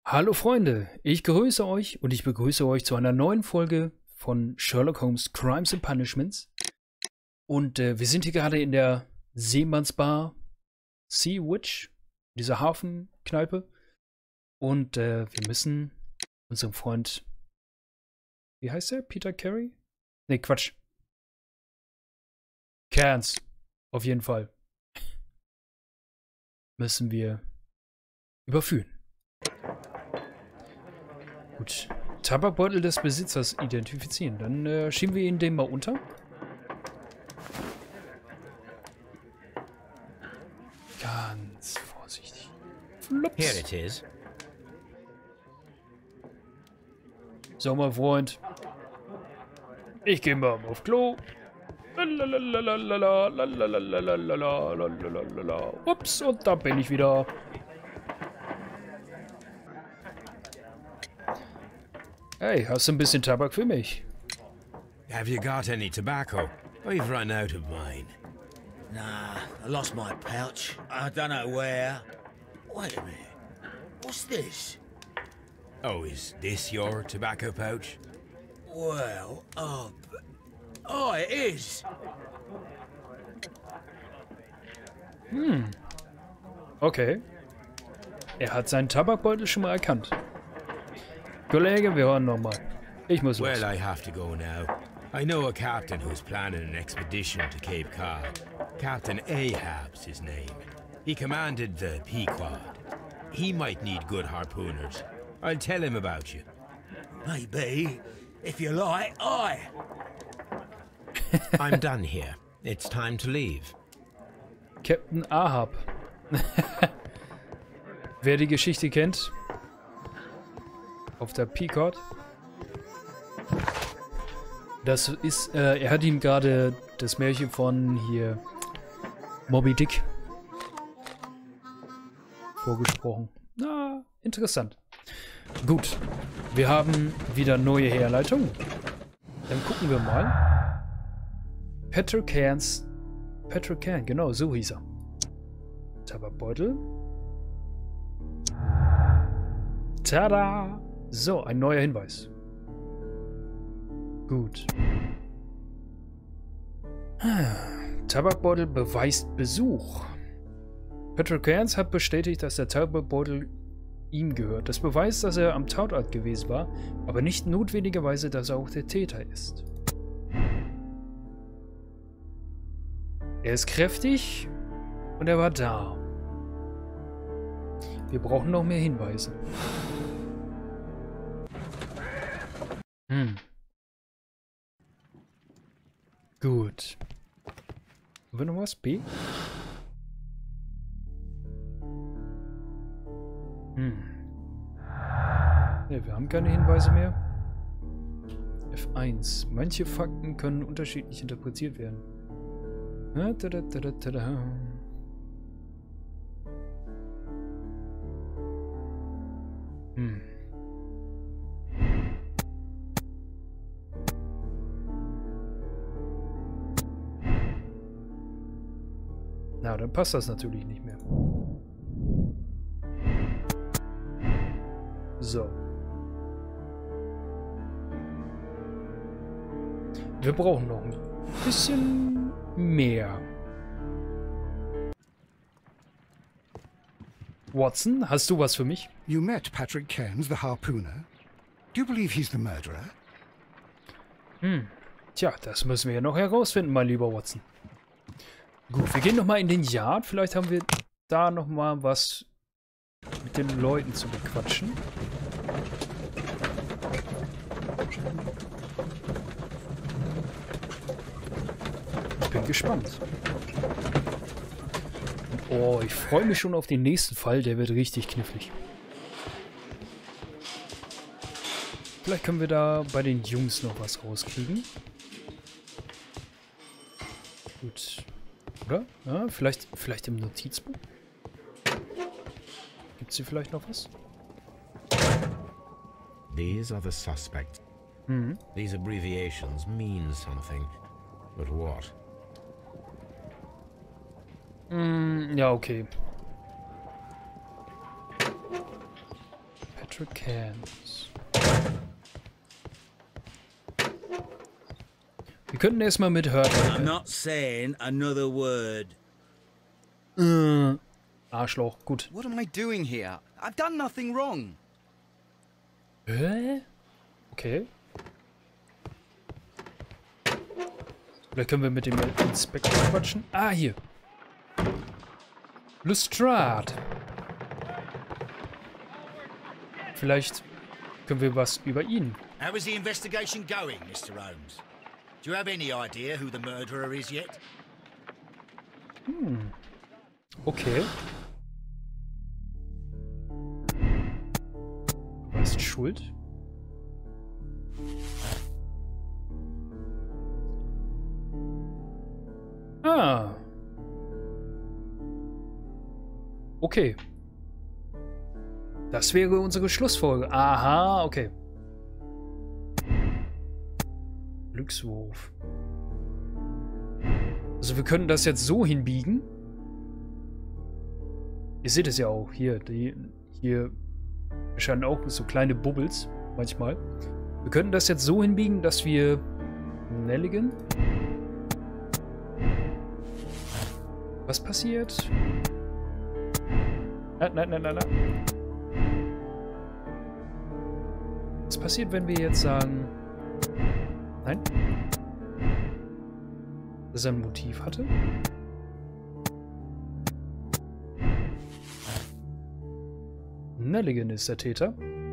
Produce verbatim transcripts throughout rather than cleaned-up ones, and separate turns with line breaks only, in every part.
Hallo Freunde, ich grüße euch und ich begrüße euch zu einer neuen Folge von Sherlock Holmes Crimes and Punishments. Und äh, wir sind hier gerade in der Seemannsbar Sea Witch, dieser Hafenkneipe. Und äh, wir müssen unserem Freund, wie heißt er? Peter Carey? Ne, Quatsch. Cairns, auf jeden Fall. Müssen wir überführen. Gut. Tabakbeutel des Besitzers identifizieren. Dann äh, schieben wir ihn dem mal unter. Ganz vorsichtig. Flups.
Here it is.
So, mein Freund. Ich gehe mal auf Klo. Ups, und da bin ich wieder. Hey, hast du ein bisschen Tabak für mich?
Have you got any tobacco? We've run out of mine.
Nah, I lost my pouch. I don't know where. Wait a minute. What's this?
Oh, is this your tobacco pouch?
Well, oh, b- oh, it is.
Hm. Okay. Er hat seinen Tabakbeutel schon mal erkannt. Kollege, wir hören nochmal. Ich muss los.
Well, I have to go now. I know a captain who's planning an expedition to Cape Cod. Captain Ahab's his name. He commanded the Pequod. He might need good harpooners. I'll tell him about you.
Maybe, if you like, I.
I'm done here. It's time to leave.
Captain Ahab. Wer die Geschichte kennt, auf der Pequod. Das ist, äh, er hat ihm gerade das Märchen von hier Moby Dick vorgesprochen. Na, interessant. Gut, wir haben wieder neue Herleitung. Dann gucken wir mal. Patrick Cairns. Patrick Cairn, genau, so hieß er. Tabakbeutel. Tada! So, ein neuer Hinweis. Gut. Tabakbeutel beweist Besuch. Patrick Cairns hat bestätigt, dass der Tabakbeutel ihm gehört. Das beweist, dass er am Tatort gewesen war, aber nicht notwendigerweise, dass er auch der Täter ist. Er ist kräftig und er war da. Wir brauchen noch mehr Hinweise. Hm. Gut. Haben wir noch was? B? Hm. Ne, wir haben keine Hinweise mehr. F eins. Manche Fakten können unterschiedlich interpretiert werden. Ah, tada, tada, tada. Hm. Na, dann passt das natürlich nicht mehr. So. Wir brauchen noch ein bisschen mehr. Watson, hast du was für mich?
You met Patrick Cairns, the harpooner. Do you believe he's the murderer?
Hm. Tja, das müssen wir ja noch herausfinden, mein lieber Watson. Gut, wir gehen nochmal in den Yard. Vielleicht haben wir da nochmal was mit den Leuten zu bequatschen. Ich bin gespannt. Oh, ich freue mich schon auf den nächsten Fall. Der wird richtig knifflig. Vielleicht können wir da bei den Jungs noch was rauskriegen. Gut. Oder? Ja, vielleicht, vielleicht im Notizbuch? Gibt es hier vielleicht noch was?
These are the suspects.
Mhm.
These abbreviations mean something. But what?
Mm, ja, okay. Patrick Cairns. Wir könnten erstmal mit Hurtley.
I'm not saying another word.
Äh, Arschloch, gut.
What am I doing here? I've done nothing wrong.
Hä? Okay. Vielleicht können wir mit dem Inspektor quatschen. Ah, hier. Lestrade. Vielleicht können wir was über ihn.
How is the investigation going, Mister Holmes? Do you have any idea who the murderer is yet?
Hm. Okay. Du warst schuld? Ah. Okay. Das wäre unsere Schlussfolge. Aha, okay. Glückswurf. Also wir können das jetzt so hinbiegen. Ihr seht es ja auch hier. Die, hier erscheinen auch so kleine Bubbles manchmal. Wir könnten das jetzt so hinbiegen, dass wir Nelligan. Was passiert? Nein, nein, nein, nein, nein. Was passiert, wenn wir jetzt sagen... Nein? Dass er ein Motiv hatte? Nelligan ist der Täter.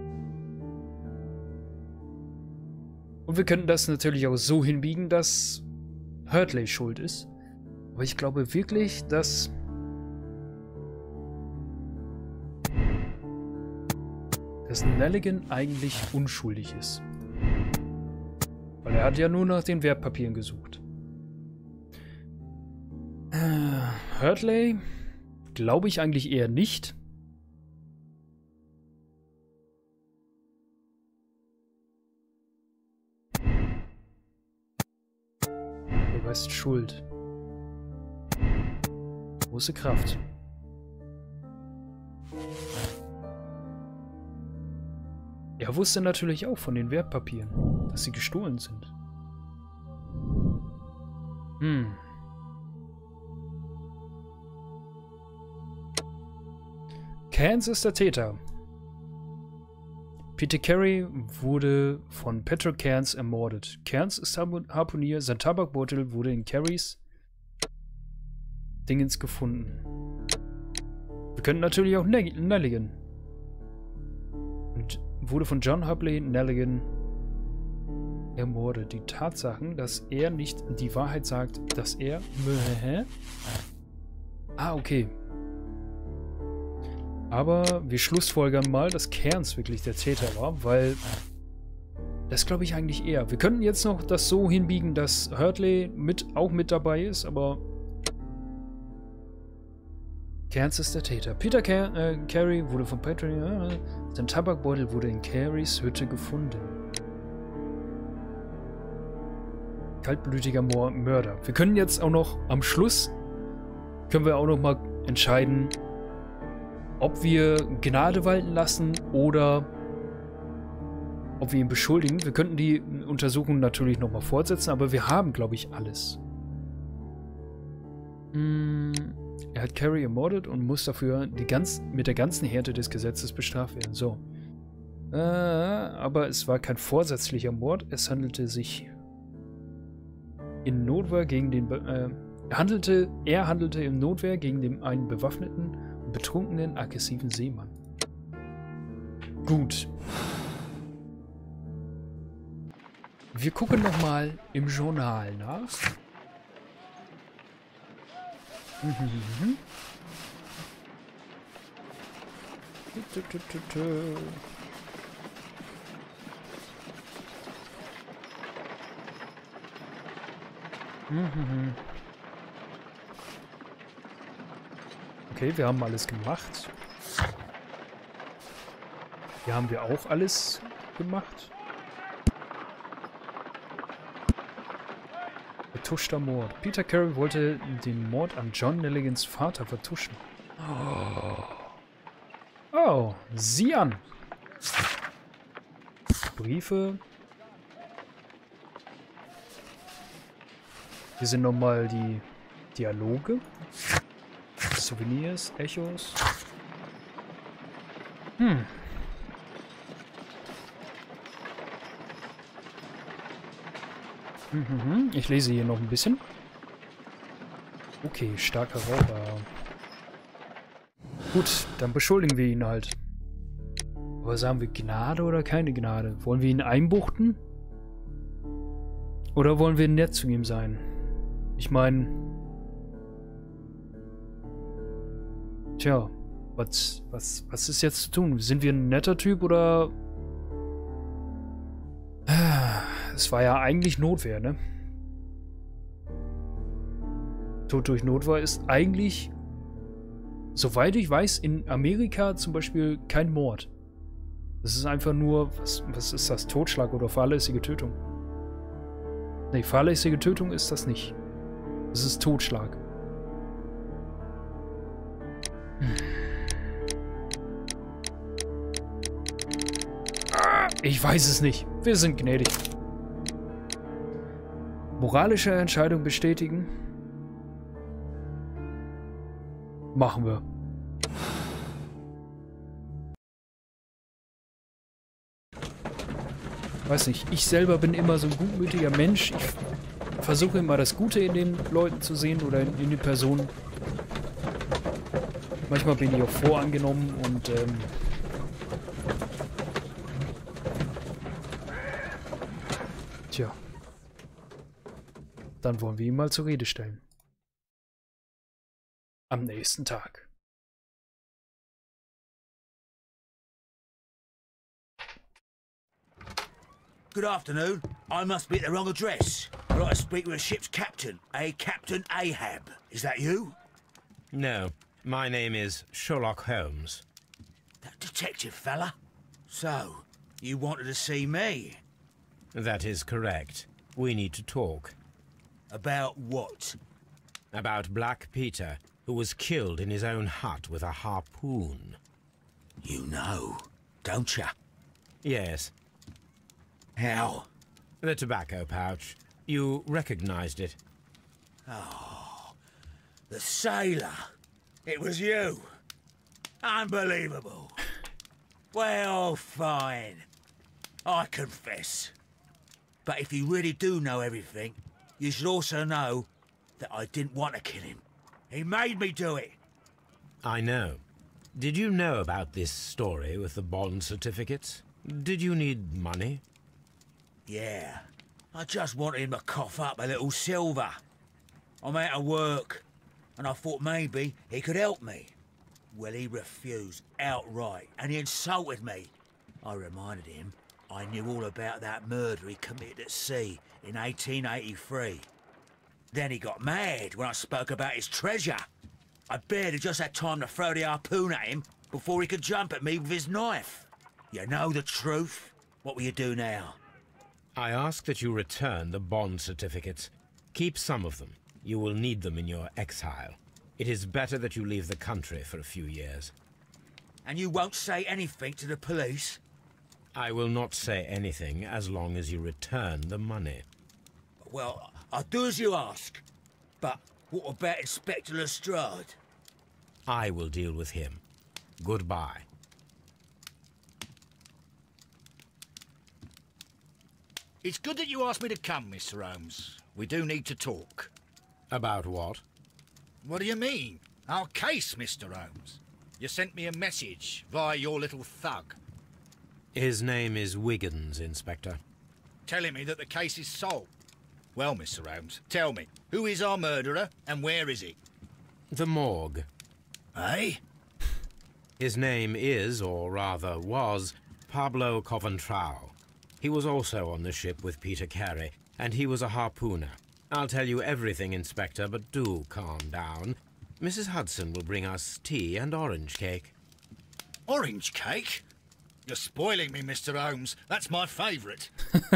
Und wir könnten das natürlich auch so hinbiegen, dass Hurtley schuld ist. Aber ich glaube wirklich, dass... dass Nelligan eigentlich unschuldig ist. Weil er hat ja nur nach den Wertpapieren gesucht. Äh, Hurtley? Glaube ich eigentlich eher nicht. Du weißt Schuld. Große Kraft. Er wusste natürlich auch von den Wertpapieren, dass sie gestohlen sind. Hm. Cairns ist der Täter. Peter Carey wurde von Patrick Cairns ermordet. Cairns ist Harpunier, sein Tabakbeutel wurde in Careys Dingens gefunden. Wir könnten natürlich auch ne Nelligan. Und wurde von John Hubley Nelligan ermordet. Die Tatsachen, dass er nicht die Wahrheit sagt, dass er... Hä? Ah, okay. Aber wir schlussfolgern mal, dass Cairns wirklich der Täter war, weil... Das glaube ich eigentlich eher. Wir könnten jetzt noch das so hinbiegen, dass Hurtley mit, auch mit dabei ist, aber... Cairns ist der Täter. Peter Car äh, Carey wurde von Patrick... Äh, sein Tabakbeutel wurde in Careys Hütte gefunden. Kaltblütiger Mörder. Wir können jetzt auch noch am Schluss können wir auch noch mal entscheiden, ob wir Gnade walten lassen oder ob wir ihn beschuldigen. Wir könnten die Untersuchung natürlich noch mal fortsetzen, aber wir haben, glaube ich, alles. Hm, er hat Carey ermordet und muss dafür die ganz, mit der ganzen Härte des Gesetzes bestraft werden. So. Äh, aber es war kein vorsätzlicher Mord. Es handelte sich in Notwehr gegen den... Be äh, er, handelte, er handelte in Notwehr gegen den einen bewaffneten und betrunkenen, aggressiven Seemann. Gut. Wir gucken nochmal im Journal nach. Mhm. Mhm. Okay, wir haben alles gemacht. Hier haben wir auch alles gemacht. Vertuschter Mord. Peter Carey wollte den Mord an John Nelligans Vater vertuschen. Oh, oh, sieh an. Briefe. Hier sind nochmal die Dialoge. Souvenirs, Echos. Hm. Mhm. Ich lese hier noch ein bisschen. Okay, starker Raucher. Gut, dann beschuldigen wir ihn halt. Aber sagen wir Gnade oder keine Gnade? Wollen wir ihn einbuchten? Oder wollen wir nett zu ihm sein? Ich meine... Tja, was, was, was ist jetzt zu tun? Sind wir ein netter Typ oder... Es war ja eigentlich Notwehr, ne? Tod durch Notwehr ist eigentlich, soweit ich weiß, in Amerika zum Beispiel kein Mord. Das ist einfach nur, was, was ist das? Totschlag oder fahrlässige Tötung? Ne, fahrlässige Tötung ist das nicht. Das ist Totschlag. Hm. Ich weiß es nicht. Wir sind gnädig. Moralische Entscheidung bestätigen. Machen wir. Weiß nicht, ich selber bin immer so ein gutmütiger Mensch. Ich versuche immer das Gute in den Leuten zu sehen oder in, in den Personen. Manchmal bin ich auch voreingenommen und ähm, tja. Dann wollen wir ihn mal zur Rede stellen. Am nächsten Tag.
Good afternoon. I must be at the wrong address. I'd like to speak with a ship's captain, a Captain Ahab. Is that you?
No, my name is Sherlock Holmes.
That detective fella? So, you wanted to see me?
That is correct. We need to talk.
About what?
About Black Peter, who was killed in his own hut with a harpoon.
You know, don't ya?
Yes.
How?
The tobacco pouch. You recognized it.
Oh, the sailor. It was you. Unbelievable. Well, fine. I confess. But if you really do know everything, you should also know that I didn't want to kill him. He made me do it.
I know. Did you know about this story with the bond certificates? Did you need money?
Yeah. I just wanted him to cough up a little silver. I'm out of work, and I thought maybe he could help me. Well, he refused outright, and he insulted me. I reminded him I knew all about that murder he committed at sea in eighteen eighty-three. Then he got mad when I spoke about his treasure. I barely just had time to throw the harpoon at him before he could jump at me with his knife. You know the truth. What will you do now?
I ask that you return the bond certificates. Keep some of them. You will need them in your exile. It is better that you leave the country for a few years.
And you won't say anything to the police?
I will not say anything as long as you return the money.
Well, I'll do as you ask. But what about Inspector Lestrade?
I will deal with him. Goodbye.
It's good that you asked me to come, Mister Holmes. We do need to talk.
About what?
What do you mean? Our case, Mister Holmes. You sent me a message via your little thug.
His name is Wiggins, Inspector.
Telling me that the case is solved. Well, Mister Holmes, tell me, who is our murderer and where is he?
The morgue.
Eh?
His name is, or rather was, Pablo Coventrao. He was also on the ship with Peter Carey, and he was a harpooner. I'll tell you everything, Inspector, but do calm down. Missus Hudson will bring us tea and orange cake.
Orange cake? You're spoiling me, Mister Holmes. That's my favourite.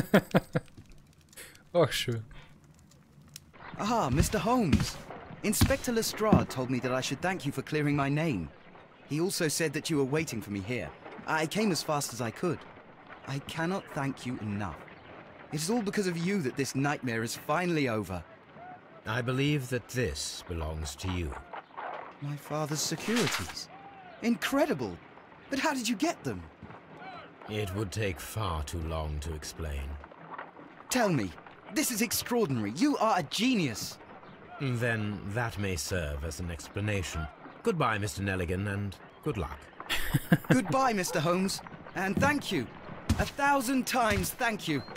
Oh, schön.
Ah, Mister Holmes. Inspector Lestrade told me that I should thank you for clearing my name. He also said that you were waiting for me here. I came as fast as I could. I cannot thank you enough. It is all because of you that this nightmare is finally over.
I believe that this belongs to you.
My father's securities. Incredible! But how did you get them?
It would take far too long to explain.
Tell me, this is extraordinary. You are a genius.
Then that may serve as an explanation. Goodbye, Mister Nelligan, and good luck.
Goodbye, Mister Holmes, and thank you. A thousand times thank you.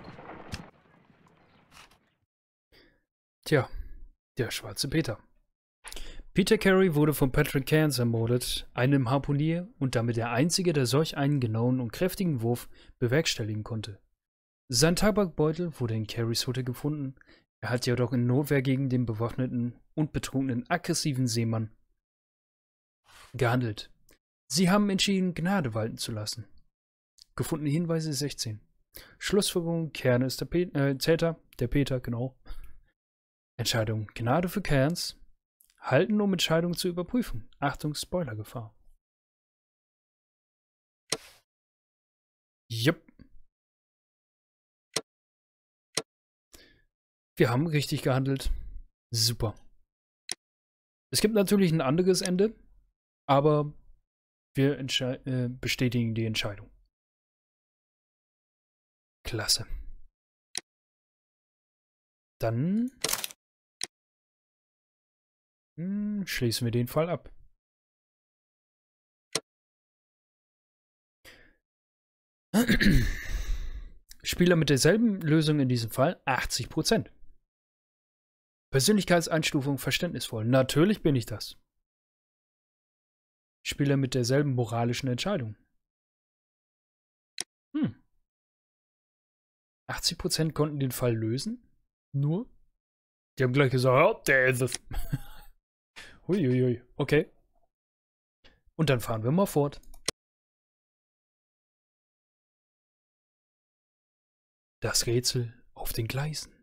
Tja, der schwarze Peter. Peter Carey wurde von Patrick Cairns ermordet, einem Harpunier und damit der einzige, der solch einen genauen und kräftigen Wurf bewerkstelligen konnte. Sein Tabakbeutel wurde in Careys Hütte gefunden, er hat jedoch in Notwehr gegen den bewaffneten und betrunkenen aggressiven Seemann gehandelt. Sie haben entschieden, Gnade walten zu lassen. Gefundene Hinweise sechzehn. Schlussfolgerung, Cairn ist der Pe äh, Täter, der Peter, genau. Entscheidung, Gnade für Cairns. Halten, um Entscheidungen zu überprüfen. Achtung, Spoilergefahr. Jupp. Wir haben richtig gehandelt. Super. Es gibt natürlich ein anderes Ende, aber wir äh, bestätigen die Entscheidung. Klasse. Dann hm, schließen wir den Fall ab. Spieler mit derselben Lösung in diesem Fall achtzig Prozent. Persönlichkeitseinstufung verständnisvoll. Natürlich bin ich das. Spieler mit derselben moralischen Entscheidung. Hm. achtzig Prozent konnten den Fall lösen. Nur? Die haben gleich gesagt, oh, der ist es. Huiuiui, okay. Und dann fahren wir mal fort. Das Rätsel auf den Gleisen.